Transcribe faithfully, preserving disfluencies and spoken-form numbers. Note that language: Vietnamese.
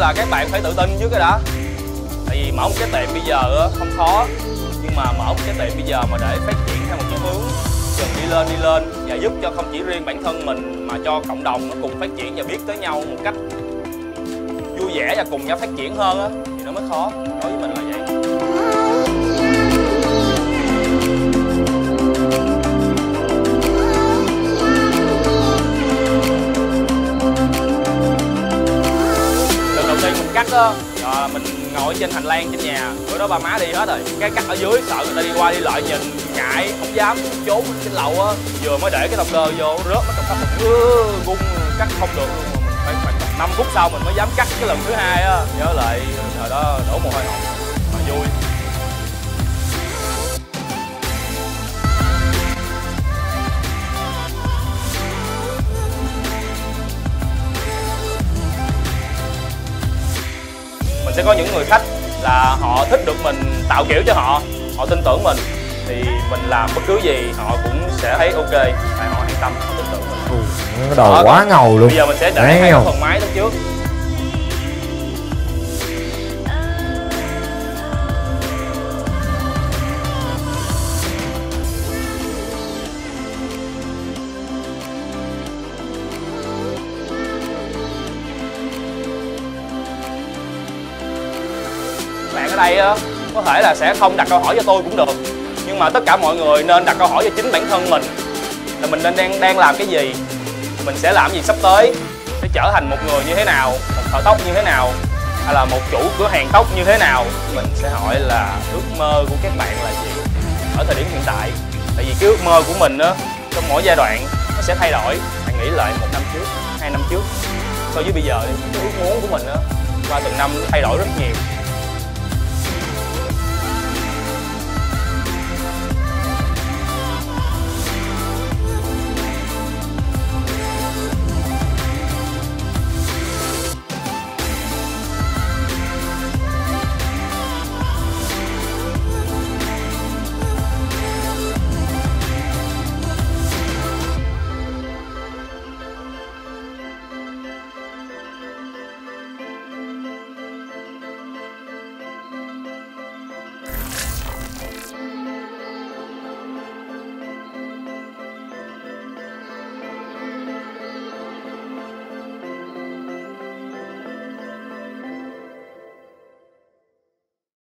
là các bạn phải tự tin trước cái đã. Tại vì mở một cái tiệm bây giờ á không khó, nhưng mà mở một cái tiệm bây giờ mà để phát triển theo một cái hướng dần đi lên đi lên và giúp cho không chỉ riêng bản thân mình mà cho cộng đồng nó cùng phát triển và biết tới nhau một cách vui vẻ và cùng nhau phát triển hơn á thì nó mới khó. Đối với mình là vậy. Lần đầu tiên mình cắt á, rồi mình ngồi trên hành lang trên nhà, bữa đó ba má đi hết rồi, cái cắt ở dưới sợ người ta đi qua đi lại nhìn ngại không dám trốn trên lầu á, vừa mới để cái động cơ vô rớt nó trong khắp một gung cắt không được luôn, phải khoảng năm phút sau mình mới dám cắt cái lần thứ hai á. Nhớ lại thời đó đổ mồ hôi hột mà vui. Mình sẽ có những người khách là họ thích được mình tạo kiểu cho họ, họ tin tưởng mình thì mình làm bất cứ gì họ cũng sẽ thấy ok, tại họ an tâm, họ tin tưởng mình. Ừ, cái đồ quá ngầu luôn. Bây giờ mình sẽ để hai cái phần máy đó trước. Bạn ở đây á, có thể là sẽ không đặt câu hỏi cho tôi cũng được, nhưng mà tất cả mọi người nên đặt câu hỏi cho chính bản thân mình là mình nên đang đang làm cái gì, mình sẽ làm gì sắp tới, sẽ trở thành một người như thế nào, một thợ tóc như thế nào, hay là một chủ cửa hàng tóc như thế nào. Mình sẽ hỏi là ước mơ của các bạn là gì ở thời điểm hiện tại, tại vì cái ước mơ của mình á trong mỗi giai đoạn nó sẽ thay đổi. Bạn nghĩ lại một năm trước, hai năm trước so với bây giờ, cái ước muốn của mình á qua từng năm nó thay đổi rất nhiều.